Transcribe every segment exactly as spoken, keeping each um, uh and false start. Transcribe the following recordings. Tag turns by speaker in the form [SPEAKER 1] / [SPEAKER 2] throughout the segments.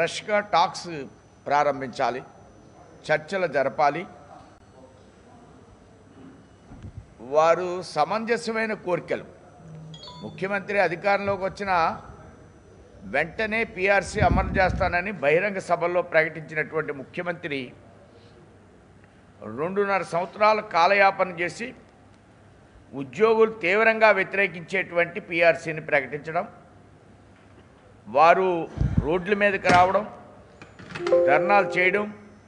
[SPEAKER 1] ఫ్రెష్గా టాక్స్ ప్రారంభించాలి, చర్చలు జరపాలి. వారు సమంజసమైన కోరికలు. ముఖ్యమంత్రి అధికారంలోకి వచ్చిన వెంటనే పీఆర్సీ అమలు చేస్తానని బహిరంగ సభల్లో ప్రకటించినటువంటి ముఖ్యమంత్రి రెండున్నర సంవత్సరాల కాలయాపన చేసి ఉద్యోగులు తీవ్రంగా వ్యతిరేకించేటువంటి పీఆర్సీని ప్రకటించడం, వారు రోడ్ల మీదకి రావడం, ధర్నాలు చేయడం,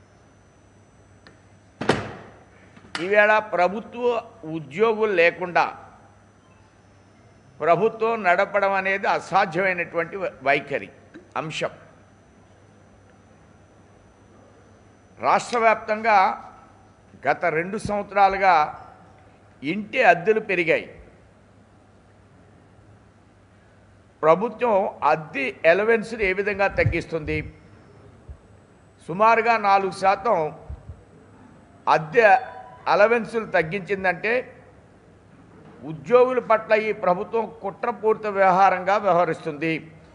[SPEAKER 1] ఈవేళ ప్రభుత్వ ఉద్యోగులు లేకుండా ప్రభుత్వం నడపడం అనేది అసాధ్యమైనటువంటి వైఖరి అంశం. రాష్ట్ర వ్యాప్తంగా గత రెండు సంవత్సరాలుగా ఇంటి అద్దెలు పెరిగాయి. ప్రభుత్వం అద్దె ఎలవెన్స్ని ఏ విధంగా తగ్గిస్తుంది? సుమారుగా నాలుగు శాతం అద్దె అలవెన్సులు తగ్గించిందంటే ఉద్యోగుల పట్ల ఈ ప్రభుత్వం కుట్రపూరిత వ్యవహారంగా వ్యవహరిస్తుంది.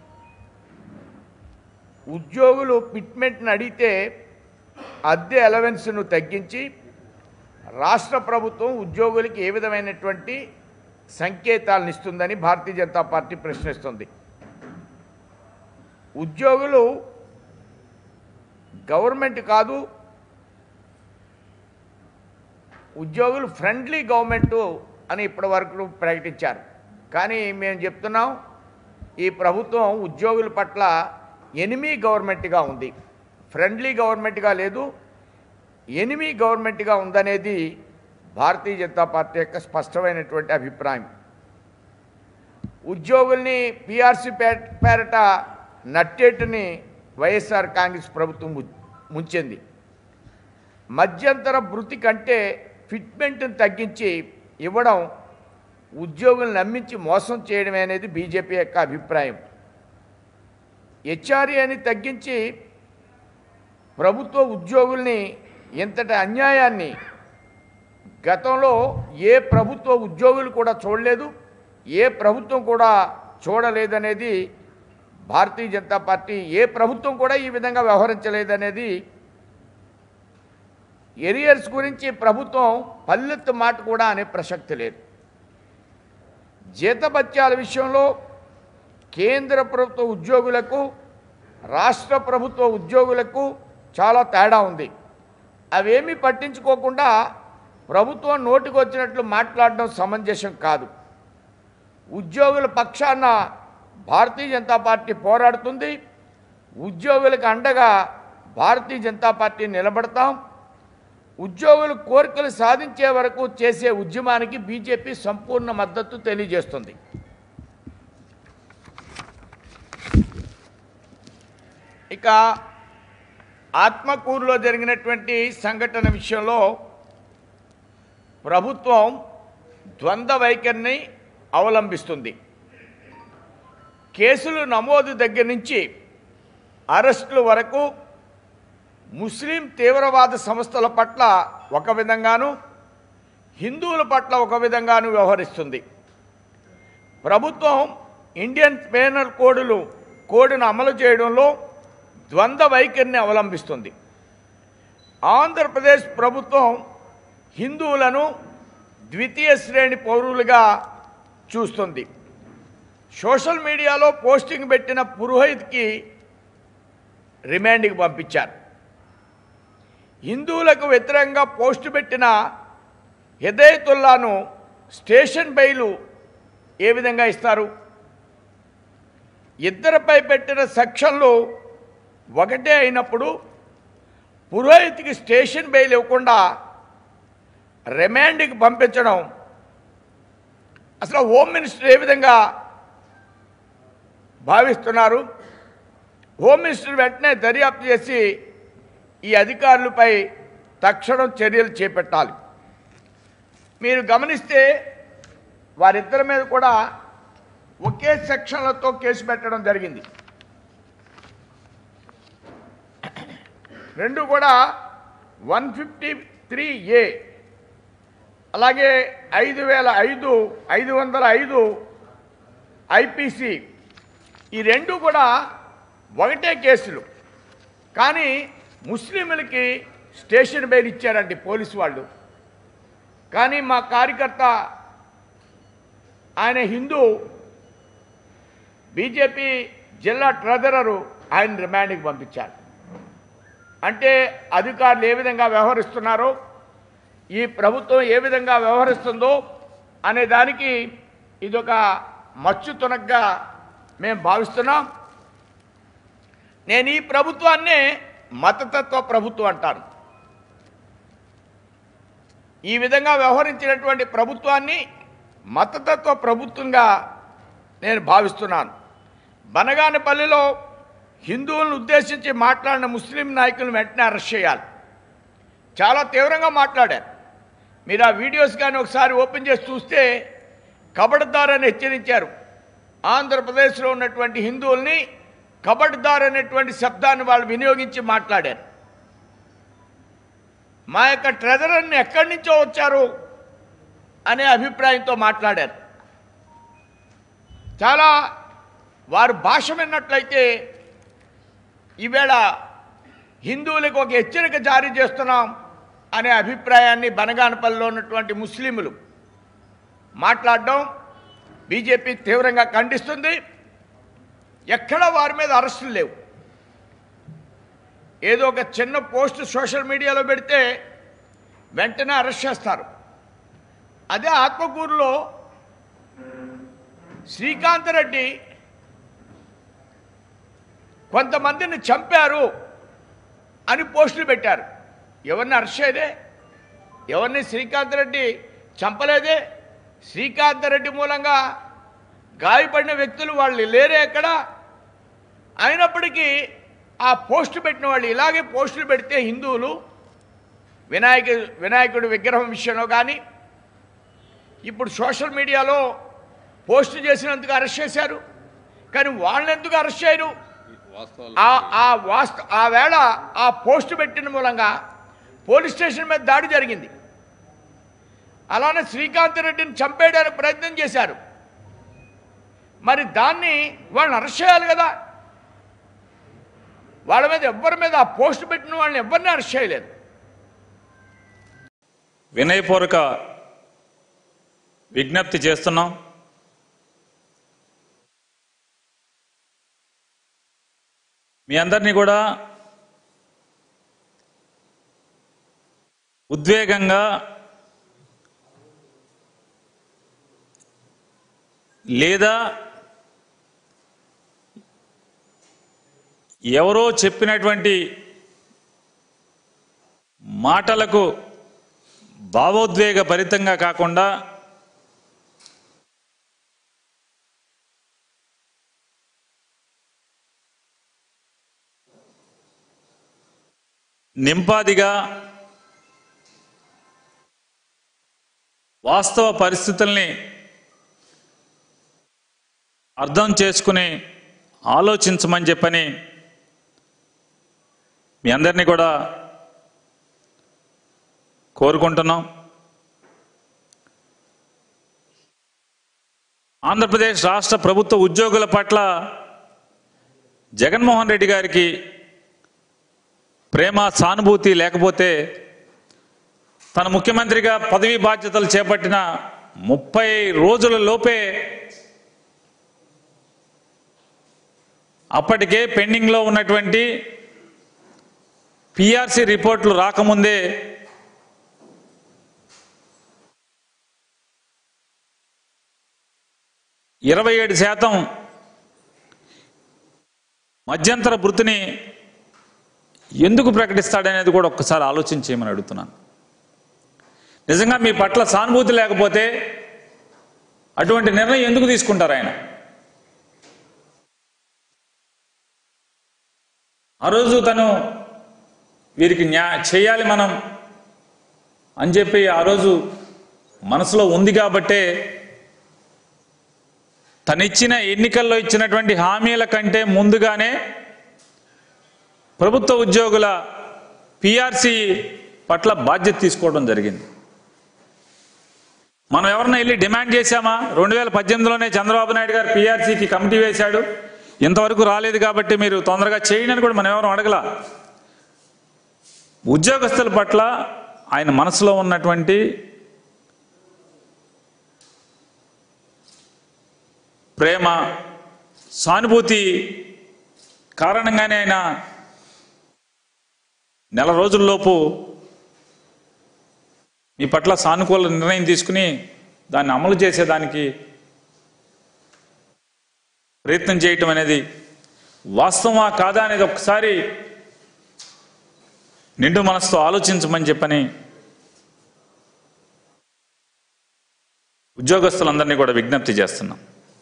[SPEAKER 1] ఉద్యోగులు ఫిట్మెంట్ని అడిగితే అద్దె అలవెన్స్ను తగ్గించి రాష్ట్ర ప్రభుత్వం ఉద్యోగులకి ఏ విధమైనటువంటి సంకేతాలను ఇస్తుందని భారతీయ జనతా పార్టీ ప్రశ్నిస్తుంది. ఉద్యోగులు గవర్నమెంట్ కాదు, ఉద్యోగులు ఫ్రెండ్లీ గవర్నమెంటు అని ఇప్పటి వరకు ప్రకటించారు. కానీ మేము చెప్తున్నాం, ఈ ప్రభుత్వం ఉద్యోగుల పట్ల ఎనిమీ గవర్నమెంట్గా ఉంది, ఫ్రెండ్లీ గవర్నమెంట్గా లేదు, ఎనిమీ గవర్నమెంట్గా ఉందనేది భారతీయ జనతా పార్టీ యొక్క స్పష్టమైనటువంటి అభిప్రాయం. ఉద్యోగుల్ని పీఆర్సీ పేరట నట్టేటుని వైఎస్ఆర్ కాంగ్రెస్ ప్రభుత్వం ముంచింది. మధ్యంతర భృతి కంటే ఫిట్మెంట్ని తగ్గించి ఇవ్వడం ఉద్యోగులను నమ్మించి మోసం చేయడమే అనేది బీజేపీ యొక్క అభిప్రాయం. హెచ్ఆర్ఏని తగ్గించి ప్రభుత్వ ఉద్యోగుల్ని ఇంతటి అన్యాయాన్ని గతంలో ఏ ప్రభుత్వ ఉద్యోగులు కూడా చూడలేదు, ఏ ప్రభుత్వం కూడా చూడలేదనేది భారతీయ జనతా పార్టీ, ఏ ప్రభుత్వం కూడా ఈ విధంగా వ్యవహరించలేదనేది. ఎరియర్స్ గురించి ప్రభుత్వం పల్లెత్తు మాట కూడా అనే ప్రసక్తి లేదు. జీతభత్యాల విషయంలో కేంద్ర ప్రభుత్వ ఉద్యోగులకు రాష్ట్ర ప్రభుత్వ ఉద్యోగులకు చాలా తేడా ఉంది. అవేమీ పట్టించుకోకుండా ప్రభుత్వం నోటికి వచ్చినట్లు మాట్లాడడం సమంజసం కాదు. ఉద్యోగుల పక్షాన భారతీయ జనతా పార్టీ పోరాడుతుంది. ఉద్యోగులకు అండగా భారతీయ జనతా పార్టీ నిలబడతాం. ఉద్యోగుల కోరికలు సాధించే వరకు చేసే ఉద్యమానికి బీజేపీ సంపూర్ణ మద్దతు తెలియజేస్తుంది. ఇక ఆత్మకూరులో జరిగినటువంటి సంఘటన విషయంలో ప్రభుత్వం ద్వంద్వ వైఖరిని అవలంబిస్తుంది. కేసులు నమోదు దగ్గర నుంచి అరెస్టుల వరకు ముస్లిం తీవ్రవాద సంస్థల పట్ల ఒక విధంగాను, హిందువుల పట్ల ఒక విధంగాను వ్యవహరిస్తుంది. ప్రభుత్వం ఇండియన్ పీనల్ కోడ్లు కోడ్ను అమలు చేయడంలో ద్వంద్వ వైఖరిని అవలంబిస్తుంది. ఆంధ్రప్రదేశ్ ప్రభుత్వం హిందువులను ద్వితీయ శ్రేణి పౌరులుగా చూస్తుంది. సోషల్ మీడియాలో పోస్టింగ్ పెట్టిన పురోహిత్కి రిమాండ్కి పంపించారు. హిందువులకు వ్యతిరేకంగా పోస్టు పెట్టిన హిదాయతుల్లాను స్టేషన్ బెయిలు ఏ విధంగా ఇస్తారు? ఇద్దరిపై పెట్టిన సెక్షన్లు ఒకటే అయినప్పుడు పురోహిత్కి స్టేషన్ బెయిల్ ఇవ్వకుండా రిమాండ్కి పంపించడం, అసలు హోమ్ మినిస్టర్ ఏ విధంగా భావిస్తున్నారు? హోమ్ మినిస్టర్ వెంటనే దర్యాప్తు చేసి ఈ అధికారులపై తక్షణం చర్యలు చేపట్టాలి. మీరు గమనిస్తే వారిద్దరి మీద కూడా ఒకే సెక్షన్లతో కేసు పెట్టడం జరిగింది. రెండు కూడా వన్ ఫిఫ్టీ త్రీ ఏ అలాగే ఐదు వేల ఐదు ఐదు వందల ఐదు ఐపీసీ ఈ రెండు కూడా ఒకటే కేసులు. కానీ ముస్లింలకి స్టేషన్ బెయిల్ ఇచ్చారండి పోలీసు వాళ్ళు. కానీ మా కార్యకర్త ఆయన హిందూ బీజేపీ జిల్లా ట్రెజరరు ఆయన రిమాండ్కి పంపించారు. అంటే అధికారులు ఏ విధంగా వ్యవహరిస్తున్నారో, ఈ ప్రభుత్వం ఏ విధంగా వ్యవహరిస్తుందో అనే దానికి ఇదొక మచ్చు తునగ్గా మేము భావిస్తున్నాం. నేను ఈ ప్రభుత్వాన్నే మతతత్వ ప్రభుత్వం అంటాను. ఈ విధంగా వ్యవహరించినటువంటి ప్రభుత్వాన్ని మతతత్వ ప్రభుత్వంగా నేను భావిస్తున్నాను. బనగానపల్లిలో హిందువులను ఉద్దేశించి మాట్లాడిన ముస్లిం నాయకులను వెంటనే అరెస్ట్ చేయాలి. చాలా తీవ్రంగా మాట్లాడారు. మీరు ఆ వీడియోస్ కానీ ఒకసారి ఓపెన్ చేసి చూస్తే కబడ్దార్ అని హెచ్చరించారు. ఆంధ్రప్రదేశ్లో ఉన్నటువంటి హిందువుల్ని కబడ్దార్ అనేటువంటి శబ్దాన్ని వాళ్ళు వినియోగించి మాట్లాడారు. మా యొక్క ట్రెజరర్ని ఎక్కడి నుంచో వచ్చారు అనే అభిప్రాయంతో మాట్లాడారు. చాలా వారు భాష విన్నట్లయితే ఈవేళ హిందువులకు ఒక హెచ్చరిక జారీ చేస్తున్నాం అనే అభిప్రాయాన్ని బనగానపల్లిలో ఉన్నటువంటి ముస్లింలు మాట్లాడడం బీజేపీ తీవ్రంగా ఖండిస్తుంది. ఎక్కడ వారి మీద అరెస్టులు లేవు. ఏదో ఒక చిన్న పోస్ట్ సోషల్ మీడియాలో పెడితే వెంటనే అరెస్ట్ చేస్తారు. అదే ఆత్మకూరులో శ్రీకాంత్ రెడ్డి కొంతమందిని చంపారు అని పోస్టులు పెట్టారు. ఎవరిని అరెస్ట్ చేయదే, ఎవరిని శ్రీకాంత్ రెడ్డి చంపలేదే. శ్రీకాంత్ రెడ్డి మూలంగా గాయపడిన వ్యక్తులు వాళ్ళు లేరే ఎక్కడ. అయినప్పటికీ ఆ పోస్టు పెట్టిన వాళ్ళు ఇలాగే పోస్టులు పెడితే హిందువులు వినాయక వినాయకుడి విగ్రహం విషయంలో కానీ ఇప్పుడు సోషల్ మీడియాలో పోస్టు చేసినందుకు అరెస్ట్ చేశారు. కానీ వాళ్ళని ఎందుకు అరెస్ట్ చేయరు? ఆ వాస్త ఆ వేళ ఆ పోస్టు పెట్టిన మూలంగా పోలీస్ స్టేషన్ మీద దాడి జరిగింది. అలానే శ్రీకాంత్ రెడ్డిని చంపేయడానికి ప్రయత్నం చేశారు. మరి దాన్ని వాళ్ళని అరెస్ట్ చేయాలి కదా. వాళ్ళ మీద ఎవ్వరి మీద ఆ పోస్టు పెట్టిన వాళ్ళని ఎవరిని అరెస్ట్ చేయలేదు.
[SPEAKER 2] వినయపూర్వక విజ్ఞప్తి చేస్తున్నాం. మీ అందరినీ కూడా ఉద్వేగంగా లేదా ఎవరో చెప్పినటువంటి మాటలకు భావోద్వేగ భరితంగా కాకుండా నింపాదిగా వాస్తవ పరిస్థితుల్ని అర్థం చేసుకుని ఆలోచించమని చెప్పని మీ అందరినీ కూడా కోరుకుంటున్నాం. ఆంధ్రప్రదేశ్ రాష్ట్ర ప్రభుత్వ ఉద్యోగుల పట్ల జగన్మోహన్ రెడ్డి గారికి ప్రేమ సానుభూతి లేకపోతే తన ముఖ్యమంత్రిగా పదవీ బాధ్యతలు చేపట్టిన ముప్పై రోజుల లోపే అప్పటికే పెండింగ్లో ఉన్నటువంటి పిఆర్సీ రిపోర్ట్లు రాకముందే ఇరవై ఏడు శాతం మధ్యంతర భృతిని ఎందుకు ప్రకటిస్తాడనేది కూడా ఒక్కసారి ఆలోచించేయమని అడుగుతున్నాను. నిజంగా మీ పట్ల సానుభూతి లేకపోతే అటువంటి నిర్ణయం ఎందుకు తీసుకుంటారు ఆయన? ఆ రోజు తను వీరికి న్యా చేయాలి మనం అని చెప్పి ఆ రోజు మనసులో ఉంది కాబట్టే తనిచ్చిన ఎన్నికల్లో ఇచ్చినటువంటి హామీల కంటే ముందుగానే ప్రభుత్వ ఉద్యోగుల పిఆర్సీ పట్ల బాధ్యత తీసుకోవడం జరిగింది. మనం ఎవరన్నా వెళ్ళి డిమాండ్ చేశామా? రెండు వేల పద్దెనిమిదిలోనే చంద్రబాబు నాయుడు గారు పిఆర్సీకి కమిటీ వేశాడు, ఇంతవరకు రాలేదు కాబట్టి మీరు తొందరగా చేయండి అని కూడా మనం ఎవరు అడగలా. ఉద్యోగస్తుల పట్ల ఆయన మనసులో ఉన్నటువంటి ప్రేమ, సానుభూతి కారణంగానే ఆయన నెల రోజుల్లోపు మీ పట్ల సానుకూల నిర్ణయం తీసుకుని దాన్ని అమలు చేసేదానికి ప్రయత్నం చేయటం అనేది వాస్తవమా కాదా అనేది ఒకసారి నిండు మనసుతో ఆలోచించమని చెప్పని ఉద్యోగస్తులందరినీ కూడా విజ్ఞప్తి చేస్తున్నాం.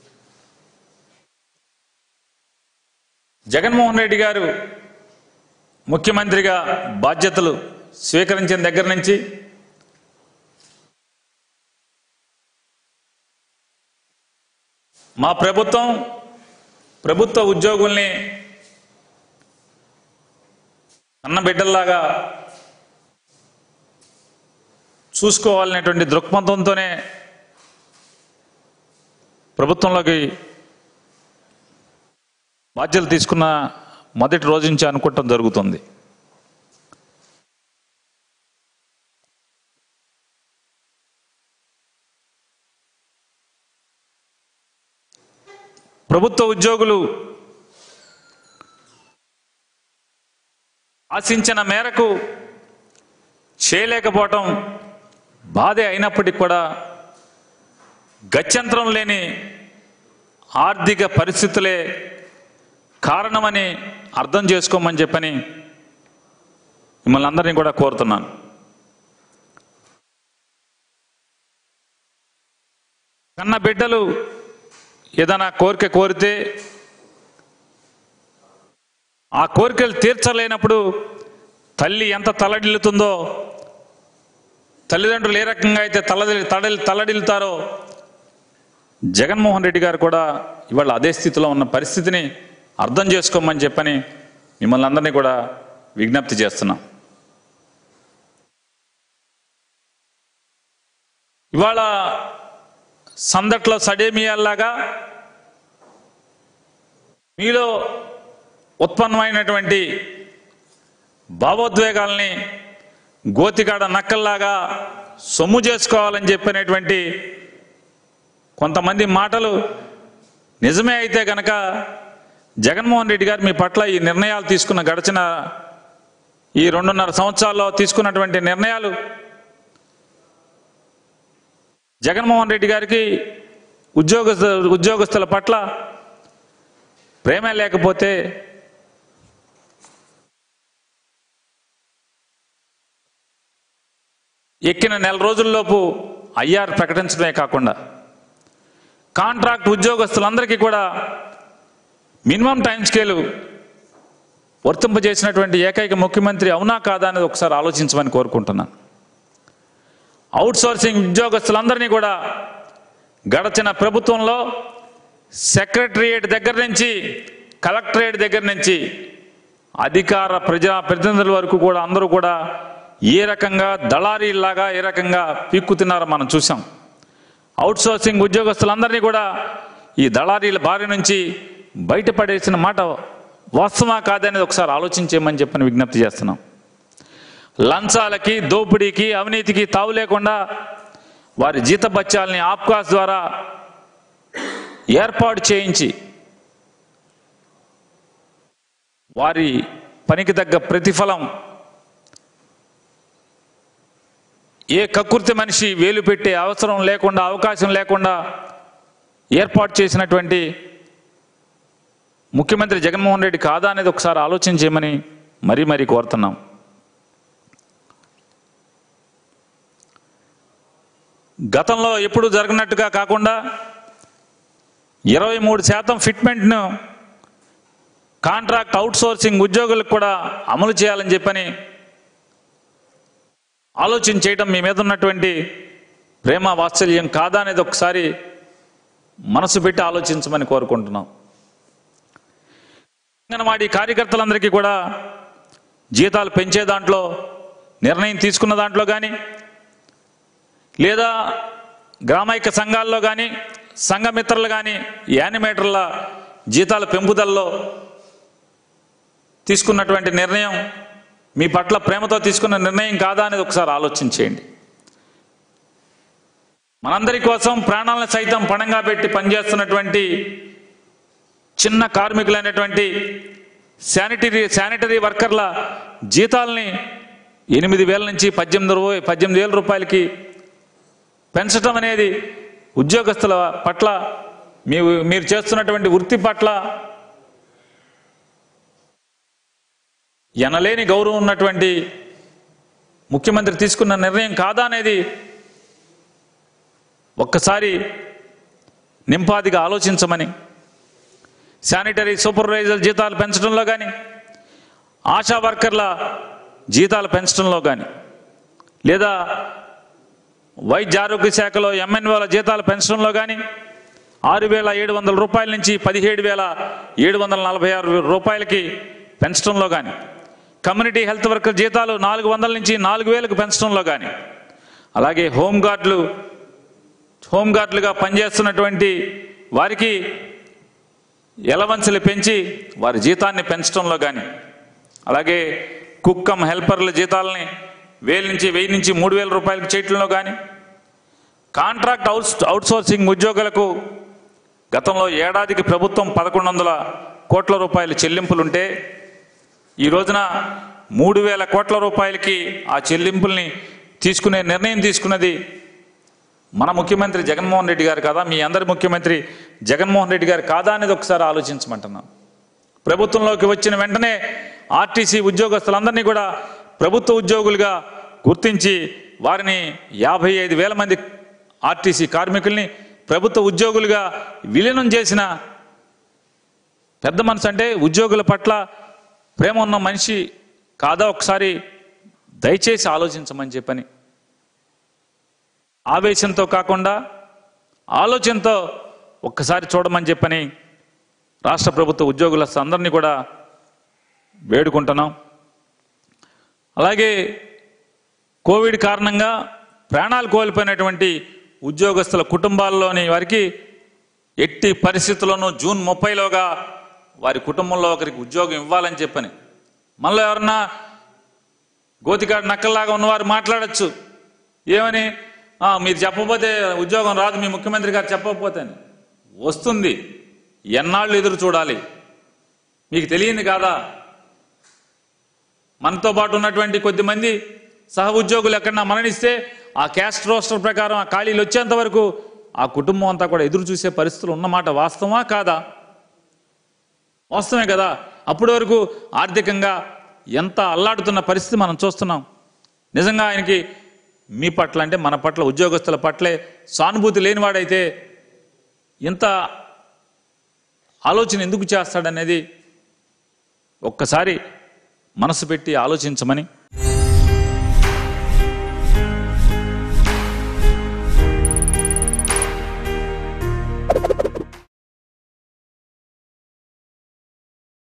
[SPEAKER 2] జగన్మోహన్ రెడ్డి గారు ముఖ్యమంత్రిగా బాధ్యతలు స్వీకరించిన దగ్గర నుంచి మా ప్రభుత్వం ప్రభుత్వ ఉద్యోగుల్ని అన్నబిడ్డల్లాగా చూసుకోవాలనేటువంటి దృక్పథంతోనే ప్రభుత్వంలోకి బాధ్యతలు తీసుకున్న మొదటి రోజు నుంచి అనుకోవటం జరుగుతుంది. ప్రభుత్వ ఉద్యోగులు ఆశించిన మేరకు చేయలేకపోవటం బాధే అయినప్పటికీ కూడా గత్యంతరం లేని ఆర్థిక పరిస్థితులే కారణమని అర్థం చేసుకోమని చెప్పని మిమ్మల్ని అందరినీ కూడా కోరుతున్నాను. కన్న బిడ్డలు ఏదైనా కోరిక కోరితే ఆ కోరికలు తీర్చలేనప్పుడు తల్లి ఎంత తల్లడిల్లుతుందో, తల్లిదండ్రులు ఏ రకంగా అయితే తల్లడి తడలి తల్లడిల్లుతారో జగన్మోహన్ రెడ్డి గారు కూడా ఇవాళ అదే స్థితిలో ఉన్న పరిస్థితిని అర్థం చేసుకోమని చెప్పని మిమ్మల్ని అందరినీ కూడా విజ్ఞప్తి చేస్తున్నాం. ఇవాళ సందట్లో సడేమియాల్లాగా మీలో ఉత్పన్నమైనటువంటి భావోద్వేగాల్ని గోతికాడ నక్కల్లాగా సొమ్ము చేసుకోవాలని చెప్పినటువంటి కొంతమంది మాటలు నిజమే అయితే కనుక జగన్మోహన్ రెడ్డి గారు మీ పట్ల ఈ నిర్ణయాలు తీసుకున్న గడిచిన ఈ రెండున్నర సంవత్సరాల్లో తీసుకున్నటువంటి నిర్ణయాలు జగన్మోహన్ రెడ్డి గారికి ఉద్యోగస్తు ఉద్యోగస్తుల పట్ల ప్రేమ లేకపోతే ఎక్కిన నెల రోజుల్లోపు ఐఆర్ ప్రకటించడమే కాకుండా కాంట్రాక్ట్ ఉద్యోగస్తులందరికీ కూడా మినిమం టైం స్కేలు వర్తింపజేసినటువంటి ఏకైక ముఖ్యమంత్రి అవునా కాదా అనేది ఒకసారి ఆలోచించమని కోరుకుంటున్నాను. అవుట్సోర్సింగ్ ఉద్యోగస్తులందరినీ కూడా గడచిన ప్రభుత్వంలో సెక్రటరియేట్ దగ్గర నుంచి కలెక్టరేట్ దగ్గర నుంచి అధికార ప్రజా ప్రతినిధుల వరకు కూడా అందరూ కూడా ఏ రకంగా దళారీలాగా ఏ రకంగా పీక్కు తిన్నారో మనం చూసాం. అవుట్సోర్సింగ్ ఉద్యోగస్తులందరినీ కూడా ఈ దళారీల బారి నుంచి బయటపడేసిన మాట వాస్తవమా కాదనేది ఒకసారి ఆలోచించేయమని చెప్పని విజ్ఞప్తి చేస్తున్నాం. లంచాలకి, దోపిడీకి, అవినీతికి తావు లేకుండా వారి జీతభత్యాలని ఆప్కాస్ ద్వారా ఏర్పాటు చేయించి వారి పనికి తగ్గ ప్రతిఫలం ఏ కక్కుర్తి మనిషి వేలు పెట్టే అవసరం లేకుండా, అవకాశం లేకుండా ఏర్పాటు చేసినటువంటి ముఖ్యమంత్రి జగన్మోహన్ రెడ్డి కాదా అనేది ఒకసారి ఆలోచన చేయమని మరీ మరీ కోరుతున్నాం. గతంలో ఎప్పుడు జరగనట్టుగా కాకుండా ఇరవై మూడు శాతం ఫిట్మెంట్ను కాంట్రాక్ట్ అవుట్సోర్సింగ్ ఉద్యోగులకు కూడా అమలు చేయాలని చెప్పని ఆలోచన చేయటం మీ మీద ఉన్నటువంటి ప్రేమ వాత్సల్యం కాదా అనేది ఒకసారి మనసు పెట్టి ఆలోచించమని కోరుకుంటున్నాం. అంగన్వాడీ కార్యకర్తలందరికీ కూడా జీతాలు పెంచే దాంట్లో నిర్ణయం తీసుకున్న దాంట్లో కానీ లేదా గ్రామైక్య సంఘాల్లో కానీ సంఘమిత్రులు కానీ యానిమేటర్ల జీతాల పెంపుదలలో తీసుకున్నటువంటి నిర్ణయం మీ పట్ల ప్రేమతో తీసుకున్న నిర్ణయం కాదా అనేది ఒకసారి ఆలోచించేయండి. మనందరి కోసం ప్రాణాలను సైతం పణంగా పెట్టి పనిచేస్తున్నటువంటి చిన్న కార్మికులైనటువంటి శానిటరీ శానిటరీ వర్కర్ల జీతాలని ఎనిమిది వేల నుంచి పద్దెనిమిది రూ పద్దెనిమిది వేల రూపాయలకి పెంచడం అనేది ఉద్యోగస్తుల పట్ల మీ మీరు చేస్తున్నటువంటి వృత్తి పట్ల ఎనలేని గౌరవం ఉన్నటువంటి ముఖ్యమంత్రి తీసుకున్న నిర్ణయం కాదా అనేది ఒక్కసారి నింపాదిగా ఆలోచించమని, శానిటరీ సూపర్వైజర్ జీతాలు పెంచడంలో కానీ, ఆశా వర్కర్ల జీతాలు పెంచడంలో కానీ, లేదా వైద్య ఆరోగ్య శాఖలో ఎంఎన్ఓల జీతాలు పెంచడంలో కానీ ఆరు వేల ఏడు వందల రూపాయల నుంచి పదిహేడు వేల ఏడు వందల నలభై ఆరు రూపాయలకి పెంచడంలో కానీ, కమ్యూనిటీ హెల్త్ వర్కర్ జీతాలు నాలుగు వందల నుంచి నాలుగు వేలకు పెంచడంలో కానీ, అలాగే హోంగార్డులు హోంగార్డులుగా పనిచేస్తున్నటువంటి వారికి ఎలవెన్సులు పెంచి వారి జీతాన్ని పెంచడంలో కానీ, అలాగే కుక్కం హెల్పర్ల జీతాలని వేల నుంచి వెయ్యి నుంచి మూడు వేల రూపాయలకు చేయటంలో కానీ, కాంట్రాక్ట్ అవుట్ అవుట్సోర్సింగ్ ఉద్యోగులకు గతంలో ఏడాదికి ప్రభుత్వం పదకొండు వందల కోట్ల రూపాయల చెల్లింపులుంటే ఈ రోజున మూడు వేల కోట్ల రూపాయలకి ఆ చెల్లింపుల్ని తీసుకునే నిర్ణయం తీసుకున్నది మన ముఖ్యమంత్రి జగన్మోహన్ రెడ్డి గారు కాదా, మీ అందరి ముఖ్యమంత్రి జగన్మోహన్ రెడ్డి గారు కాదా అనేది ఒకసారి ఆలోచించమంటున్నాను. ప్రభుత్వంలోకి వచ్చిన వెంటనే ఆర్టీసీ ఉద్యోగస్తులందరినీ కూడా ప్రభుత్వ ఉద్యోగులుగా గుర్తించి వారిని యాభై ఐదు వేల మంది ఆర్టీసీ కార్మికుల్ని ప్రభుత్వ ఉద్యోగులుగా విలీనం చేసిన పెద్ద మనసు అంటే ఉద్యోగుల పట్ల ప్రేమ ఉన్న మనిషి కాదా ఒకసారి దయచేసి ఆలోచించమని చెప్పని, ఆవేశంతో కాకుండా ఆలోచనతో ఒక్కసారి చూడమని చెప్పని రాష్ట్ర ప్రభుత్వ ఉద్యోగుల అందరినీ కూడా వేడుకుంటున్నాం. అలాగే కోవిడ్ కారణంగా ప్రాణాలు కోల్పోయినటువంటి ఉద్యోగస్తుల కుటుంబాల్లోని వారికి ఎట్టి పరిస్థితుల్లోనూ జూన్ ముప్పైలోగా వారి కుటుంబంలో ఒకరికి ఉద్యోగం ఇవ్వాలని చెప్పని, మళ్ళీ ఎవరన్నా గోతికాడు నక్కల్లాగా ఉన్నవారు మాట్లాడచ్చు ఏమని, మీరు చెప్పకపోతే ఉద్యోగం రాదు, మీ ముఖ్యమంత్రి గారు చెప్పకపోతే. వస్తుంది, ఎన్నాళ్ళు ఎదురు చూడాలి, మీకు తెలియంది కాదా? మనతో పాటు ఉన్నటువంటి కొద్దిమంది సహ ఉద్యోగులు ఎక్కడన్నా మరణిస్తే ఆ క్యాస్ట్ రోస్టర్ ప్రకారం ఆ ఖాళీలు వచ్చేంత వరకు ఆ కుటుంబం అంతా కూడా ఎదురు చూసే పరిస్థితులు ఉన్నమాట వాస్తవమా కాదా? వాస్తవమే కదా. అప్పటి వరకు ఆర్థికంగా ఎంత అల్లాడుతున్న పరిస్థితి మనం చూస్తున్నాం. నిజంగా ఆయనకి మీ పట్ల అంటే మన పట్ల ఉద్యోగస్తుల పట్లే సానుభూతి లేనివాడైతే ఇంత ఆలోచన ఎందుకు చేస్తాడనేది ఒక్కసారి మనసు పెట్టి ఆలోచించమని